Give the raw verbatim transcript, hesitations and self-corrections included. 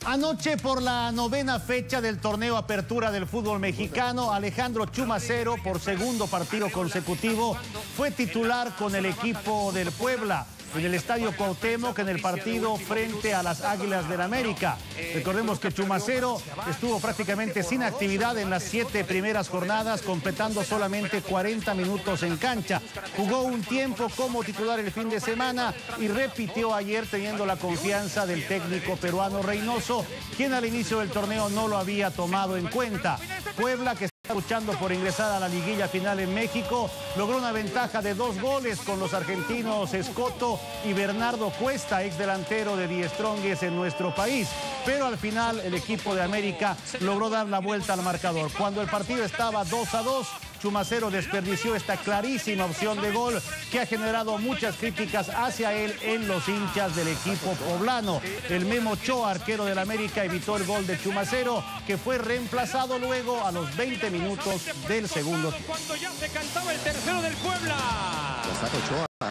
Anoche, por la novena fecha del torneo Apertura del fútbol mexicano, Alejandro Chumacero, por segundo partido consecutivo, fue titular con el equipo del Puebla en el Estadio Cuauhtémoc en el partido frente a las Águilas del América. Recordemos que Chumacero estuvo prácticamente sin actividad en las siete primeras jornadas, completando solamente cuarenta minutos en cancha. Jugó un tiempo como titular el fin de semana y repitió ayer teniendo la confianza del técnico peruano Reynoso, quien al inicio del torneo no lo había tomado en cuenta. Puebla, que está luchando por ingresar a la liguilla final en México, logró una ventaja de dos goles con los argentinos Escoto y Bernardo Cuesta, ex delantero de Die Strongest en nuestro país. Pero al final el equipo de América logró dar la vuelta al marcador. Cuando el partido estaba dos a dos, Chumacero desperdició esta clarísima opción de gol que ha generado muchas críticas hacia él en los hinchas del equipo poblano. El Memo Ochoa, arquero del América, evitó el gol de Chumacero, que fue reemplazado luego a los veinte minutos del segundo tiempo. Cuando ya se cantaba el tercero del Puebla.